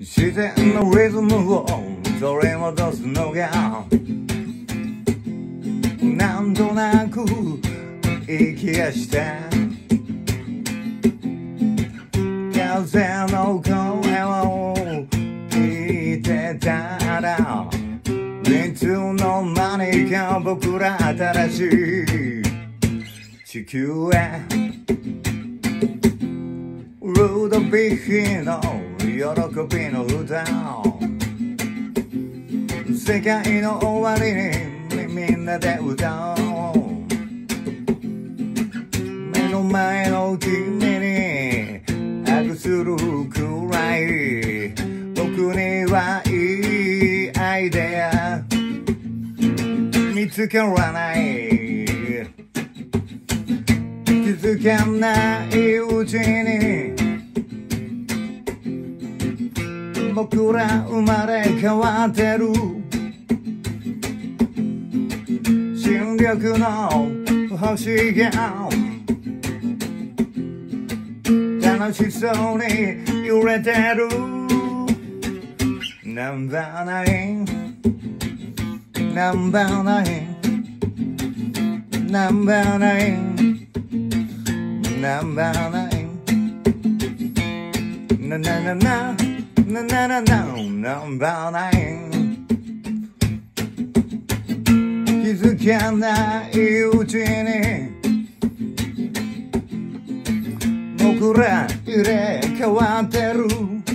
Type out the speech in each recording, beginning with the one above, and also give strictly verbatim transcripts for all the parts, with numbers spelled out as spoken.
自然のリズムを取り戻すのがなんとなくいい気がした風の声を聞いてたらいつの間にか僕ら新しい地球へルードビーの喜びの歌世界の終わりにみんなで歌おう目の前の君にハグするくらい僕にはいいアイデア見つからない気づかないうちに僕ら生まれ変わってる新緑の星が楽しそうに揺れてるナンバーナインナンバーナインナンバーナインナンバーナインナナナナナナナナナンバーナイン気づかないうちに僕ら入れ替わってる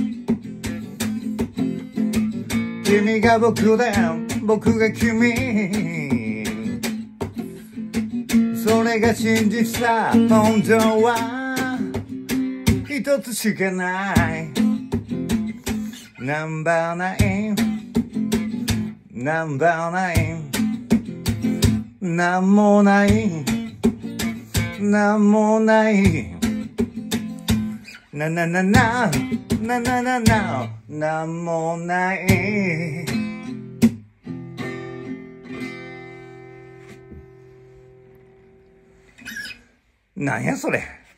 君が僕で僕が君それが真実さ本当は一つしかないナンバーナインナンバーナインなんもないなんもないなななななななななんもないなんやそれ。